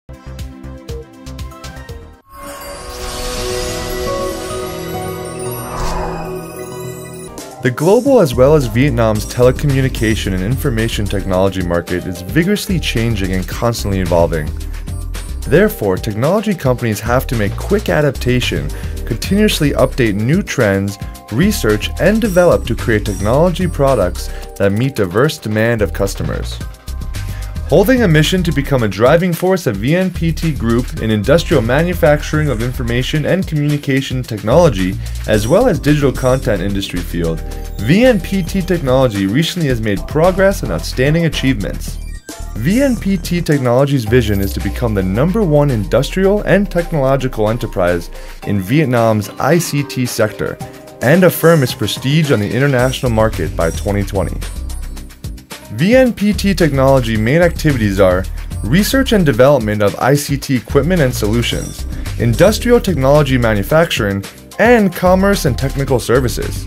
The global as well as Vietnam's telecommunication and information technology market is vigorously changing and constantly evolving. Therefore, technology companies have to make quick adaptation, continuously update new trends, research, and develop to create technology products that meet diverse demand of customers. Holding a mission to become a driving force of VNPT Group in industrial manufacturing of information and communication technology, as well as digital content industry field, VNPT Technology recently has made progress and outstanding achievements. VNPT Technology's vision is to become the #1 industrial and technological enterprise in Vietnam's ICT sector and affirm its prestige on the international market by 2020. VNPT Technology main activities are research and development of ICT equipment and solutions, industrial technology manufacturing, and commerce and technical services.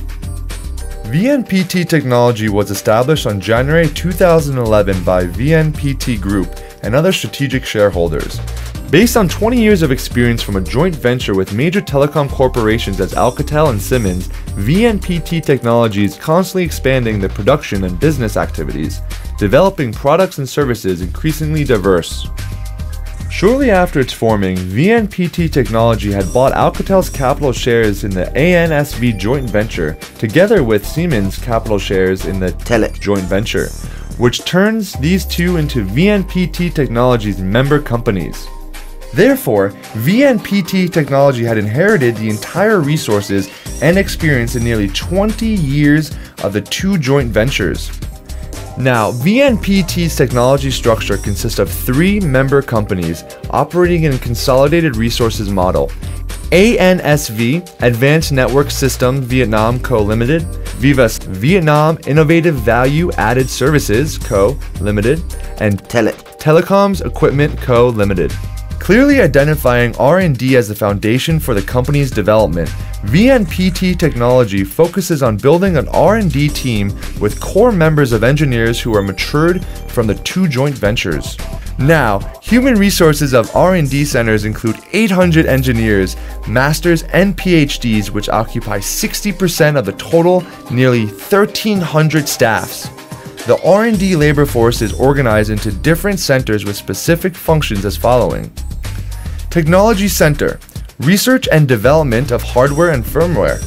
VNPT Technology was established on January 2011 by VNPT Group and other strategic shareholders. Based on 20 years of experience from a joint venture with major telecom corporations as Alcatel and Siemens, VNPT Technology is constantly expanding the production and business activities, developing products and services increasingly diverse. Shortly after its forming, VNPT Technology had bought Alcatel's capital shares in the ANSV joint venture, together with Siemens' capital shares in the Telit joint venture, which turns these two into VNPT Technology's member companies. Therefore, VNPT Technology had inherited the entire resources and experience in nearly 20 years of the two joint ventures. Now, VNPT's technology structure consists of 3 member companies operating in a consolidated resources model. ANSV, Advanced Network System Vietnam Co. Limited, Vivas Vietnam Innovative Value Added Services Co. Limited, and Telit Telecoms Equipment Co. Limited. Clearly identifying R&D as the foundation for the company's development, VNPT Technology focuses on building an R&D team with core members of engineers who are matured from the 2 joint ventures. Now, human resources of R&D centers include 800 engineers, masters, and PhDs, which occupy 60% of the total, nearly 1,300 staffs. The R&D labor force is organized into different centers with specific functions as following. Technology Center, Research and Development of Hardware and Firmware.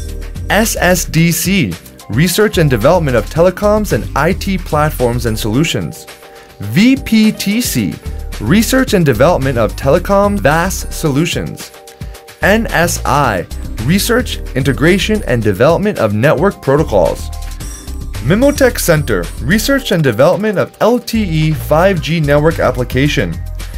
SSDC, Research and Development of Telecoms and IT Platforms and Solutions. VPTC, Research and Development of Telecom VAS Solutions. NSI, Research, Integration and Development of Network Protocols. Mimotech Center, Research and Development of LTE 5G Network Application.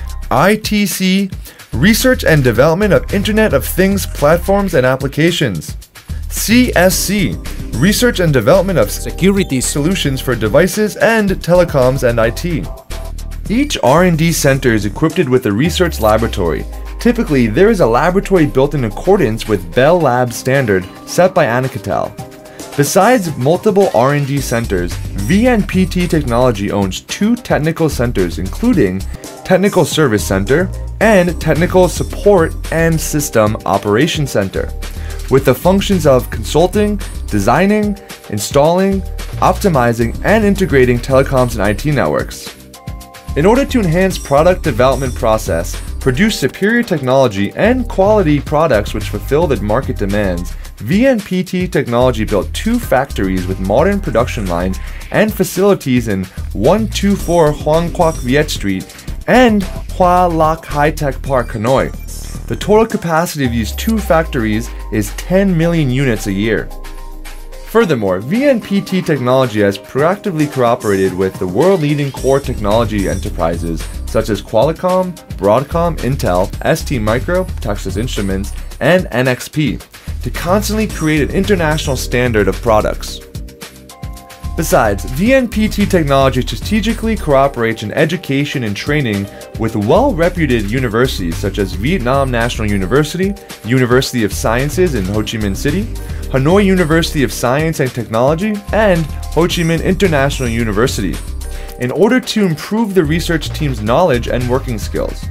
ITC, Research and Development of Internet of Things Platforms and Applications. CSC, Research and Development of Security Solutions for Devices and Telecoms and IT. Each R&D center is equipped with a research laboratory. Typically, there is a laboratory built in accordance with Bell Labs standard set by Alcatel. Besides multiple R&D centers, VNPT Technology owns 2 technical centers, including Technical Service Center and Technical Support and System Operation Center, with the functions of consulting, designing, installing, optimizing, and integrating telecoms and IT networks. In order to enhance product development process, produce superior technology and quality products which fulfill the market demands, VNPT Technology built 2 factories with modern production lines and facilities in 124 Hoang Quoc Viet Street and Hoa Loc High Tech Park, Hanoi. The total capacity of these 2 factories is 10 million units a year. Furthermore, VNPT Technology has proactively cooperated with the world-leading core technology enterprises such as Qualcomm, Broadcom, Intel, STMicro, Texas Instruments, and NXP to constantly create an international standard of products. Besides, VNPT Technology strategically cooperates in education and training with well-reputed universities such as Vietnam National University, University of Sciences in Ho Chi Minh City, Hanoi University of Science and Technology, and Ho Chi Minh International University, in order to improve the research team's knowledge and working skills.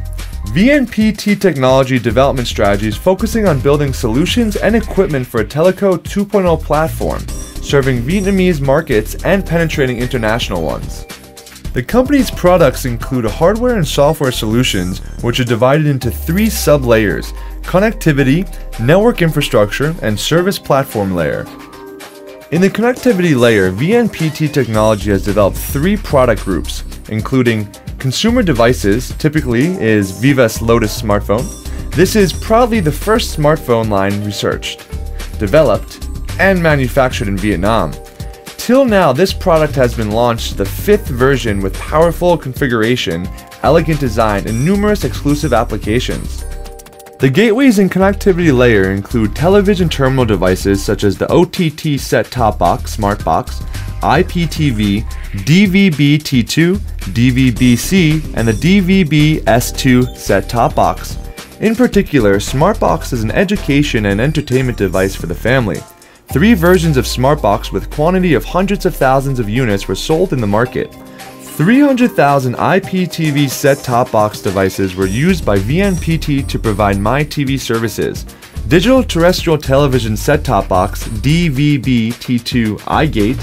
VNPT Technology development strategies focusing on building solutions and equipment for a Teleco 2.0 platform, serving Vietnamese markets and penetrating international ones. The company's products include hardware and software solutions, which are divided into 3 sub-layers: connectivity, network infrastructure, and service platform layer. In the connectivity layer, VNPT Technology has developed 3 product groups, including consumer devices, typically is Viva's Lotus smartphone. This is proudly the first smartphone line researched, developed, and manufactured in Vietnam. Till now, this product has been launched the 5th version with powerful configuration, elegant design, and numerous exclusive applications. The gateways and connectivity layer include television terminal devices such as the OTT set-top box, smart box, IPTV, DVB-T2, DVB-C, and the DVB-S2 set-top box. In particular, SmartBox is an education and entertainment device for the family. 3 versions of SmartBox with quantity of hundreds of thousands of units were sold in the market. 300,000 IPTV set-top box devices were used by VNPT to provide MyTV services. Digital terrestrial television set-top box DVB-T2 iGate,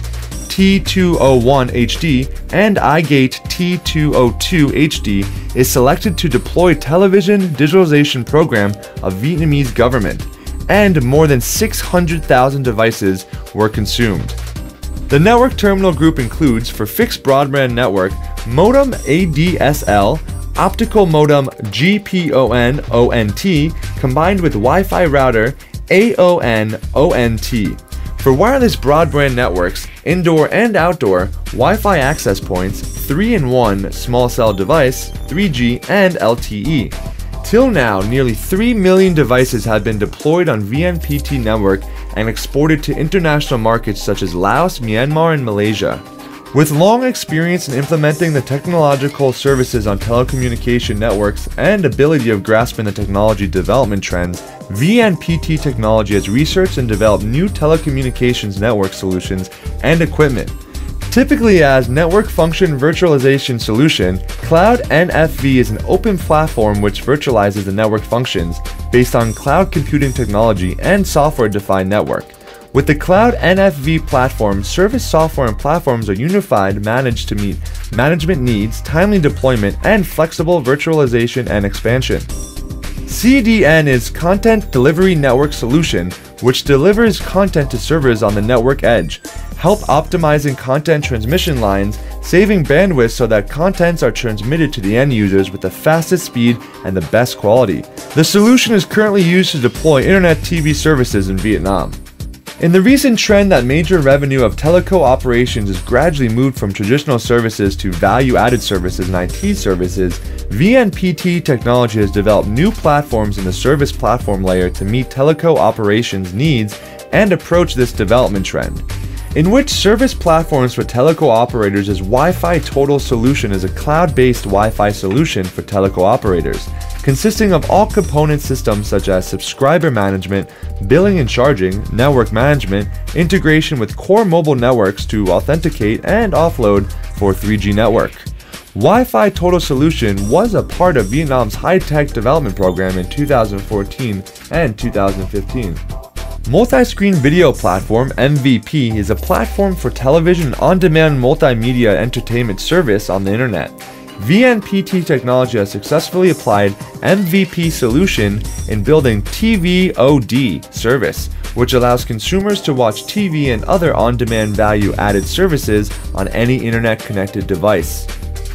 T201 HD, and iGate T202 HD is selected to deploy television digitalization program of Vietnamese government, and more than 600,000 devices were consumed. The network terminal group includes, for fixed broadband network, modem ADSL, optical modem GPON-ONT, combined with Wi-Fi router AON-ONT. For wireless broadband networks, indoor and outdoor, Wi-Fi access points, 3-in-1 small cell device, 3G and LTE. Till now, nearly 3 million devices have been deployed on VNPT network and exported to international markets such as Laos, Myanmar, and Malaysia. With long experience in implementing the technological services on telecommunication networks and ability of grasping the technology development trends, VNPT Technology has researched and developed new telecommunications network solutions and equipment. Typically as Network Function Virtualization Solution, Cloud NFV is an open platform which virtualizes the network functions based on cloud computing technology and software-defined network. With the Cloud NFV platform, service software and platforms are unified, managed to meet management needs, timely deployment, and flexible virtualization and expansion. CDN is Content Delivery Network Solution, which delivers content to servers on the network edge, help optimizing content transmission lines, saving bandwidth so that contents are transmitted to the end users with the fastest speed and the best quality. The solution is currently used to deploy internet TV services in Vietnam. In the recent trend that major revenue of teleco operations is gradually moved from traditional services to value-added services and IT services, VNPT Technology has developed new platforms in the service platform layer to meet teleco operations needs and approach this development trend. In which service platforms for teleco operators is Wi-Fi Total Solution is a cloud-based Wi-Fi solution for teleco operators, consisting of all component systems such as subscriber management, billing and charging, network management, integration with core mobile networks to authenticate and offload for 3G network. Wi-Fi Total Solution was a part of Vietnam's high-tech development program in 2014 and 2015. Multi-Screen Video Platform (MVP) is a platform for television on-demand multimedia entertainment service on the internet. VNPT Technology has successfully applied MVP solution in building TVOD service, which allows consumers to watch TV and other on-demand value-added services on any internet-connected device.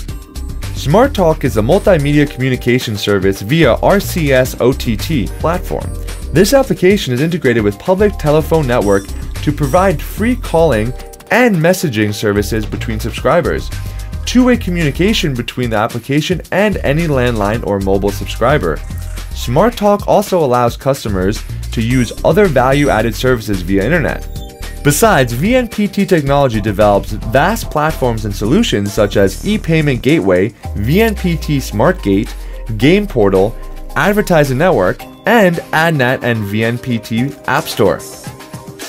SmartTalk is a multimedia communication service via RCS OTT platform. This application is integrated with public telephone network to provide free calling and messaging services between subscribers, two-way communication between the application and any landline or mobile subscriber. SmartTalk also allows customers to use other value-added services via internet. Besides, VNPT Technology develops vast platforms and solutions such as e-payment gateway, VNPT SmartGate, game portal, advertising network, and AdNet and VNPT App Store.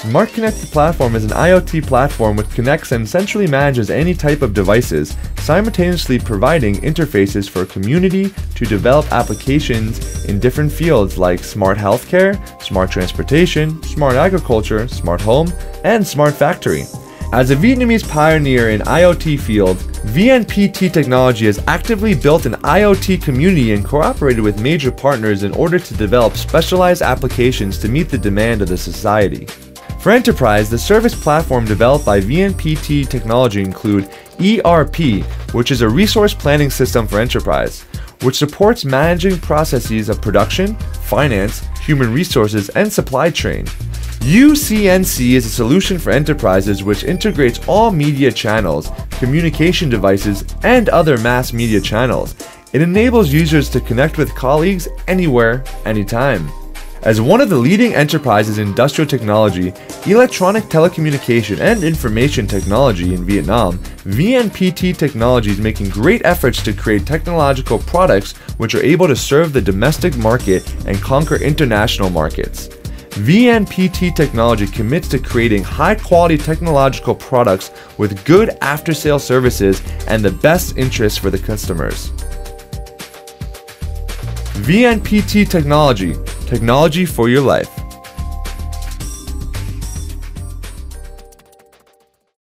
Smart Connected Platform is an IoT platform which connects and centrally manages any type of devices, simultaneously providing interfaces for a community to develop applications in different fields like smart healthcare, smart transportation, smart agriculture, smart home, and smart factory. As a Vietnamese pioneer in IoT field, VNPT Technology has actively built an IoT community and cooperated with major partners in order to develop specialized applications to meet the demand of the society. For enterprise, the service platform developed by VNPT Technology include ERP, which is a resource planning system for enterprise, which supports managing processes of production, finance, human resources, and supply chain. UCNC is a solution for enterprises which integrates all media channels, communication devices, and other mass media channels. It enables users to connect with colleagues anywhere, anytime. As one of the leading enterprises in industrial technology, electronic telecommunication, and information technology in Vietnam, VNPT Technology is making great efforts to create technological products which are able to serve the domestic market and conquer international markets. VNPT Technology commits to creating high-quality technological products with good after-sale services and the best interests for the customers. VNPT Technology, technology for your life.